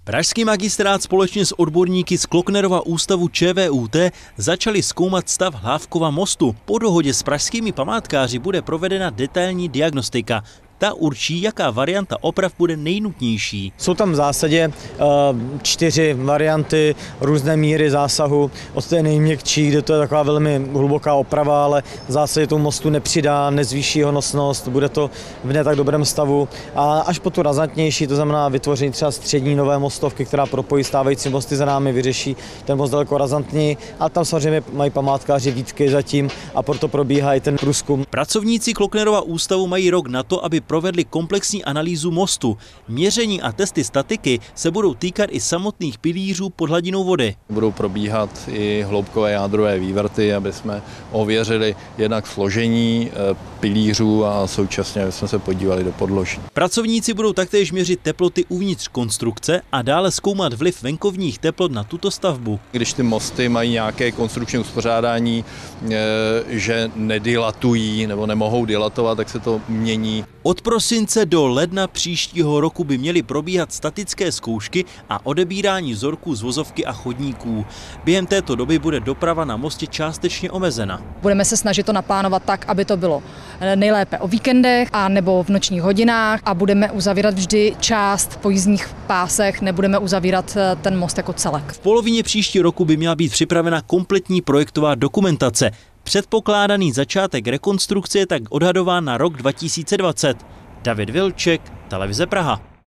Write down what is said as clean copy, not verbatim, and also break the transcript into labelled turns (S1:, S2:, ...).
S1: Pražský magistrát společně s odborníky z Klocknerova ústavu ČVUT začali zkoumat stav Hlávkova mostu. Po dohodě s pražskými památkáři bude provedena detailní diagnostika. Ta určí, jaká varianta oprav bude nejnutnější.
S2: Jsou tam v zásadě 4 varianty, různé míry zásahu. Od té nejměkčí, kde to je taková velmi hluboká oprava, ale v zásadě tomu mostu nepřidá, nezvýší jeho nosnost, bude to v ne tak dobrém stavu. A až po tu razantnější, to znamená vytvoření třeba střední nové mostovky, která propojí stávající mosty za námi, vyřeší ten most daleko razantněji. A tam samozřejmě mají památkáři výtky zatím a proto probíhá i ten průzkum.
S1: Pracovníci Klocknerova ústavu mají rok na to, aby provedli komplexní analýzu mostu. Měření a testy statiky se budou týkat i samotných pilířů pod hladinou vody.
S3: Budou probíhat i hloubkové jádrové vývrty, aby jsme ověřili jednak složení pilířů a současně jsme se podívali do podloží.
S1: Pracovníci budou taktéž měřit teploty uvnitř konstrukce a dále zkoumat vliv venkovních teplot na tuto stavbu.
S3: Když ty mosty mají nějaké konstrukční uspořádání, že nedilatují nebo nemohou dilatovat, tak se to mění.
S1: Od prosince do ledna příštího roku by měly probíhat statické zkoušky a odebírání vzorků z vozovky a chodníků. Během této doby bude doprava na mostě částečně omezena.
S4: Budeme se snažit to naplánovat tak, aby to bylo nejlépe o víkendech a nebo v nočních hodinách a budeme uzavírat vždy část po jízdních pásech, nebudeme uzavírat ten most jako celek.
S1: V polovině příštího roku by měla být připravena kompletní projektová dokumentace. Předpokládaný začátek rekonstrukce je tak odhadován na rok 2020. David Vilček, Televize Praha.